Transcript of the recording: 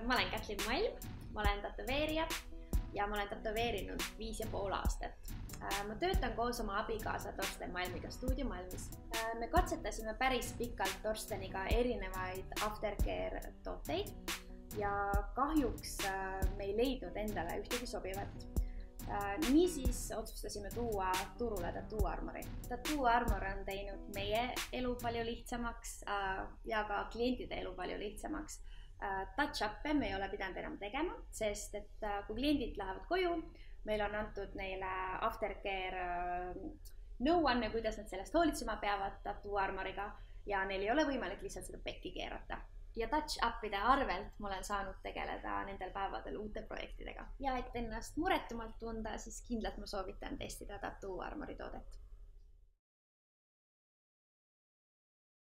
ma olen Kätlin Malm, ma olen tätoveerija ja ma olen tätoveerinud 5,5 aastat. Ma töötan koos oma abikaasa Torsten Malmiga Stuudio Malmis. Me katsetasime päris pikalt Torsteniga erinevaid aftercare tooteid ja kahjuks me ei leidnud endale ühtegi sobivat. Niisiis otsustasime tuua turule Tattoo Armouri. Tattoo Armour on teinud meie elu palju lihtsamaks ja ka klientide elu palju lihtsamaks. Touch-up'e me ei ole pidanud enam tegema, sest et kui kliendid lähevad koju, meil on antud neile aftercare nõuanne, kuidas nad sellest hoolitsema peavad Tattoo Armouriga ja neil ei ole võimalik lihtsalt seda pekki keerata. Ja touch-up'ide arvelt ma olen saanud tegeleda nendel päevadel uute projektidega. Ja et ennast muretumalt tunda, siis kindlalt ma soovitan testida Tattoo Armouri toodet.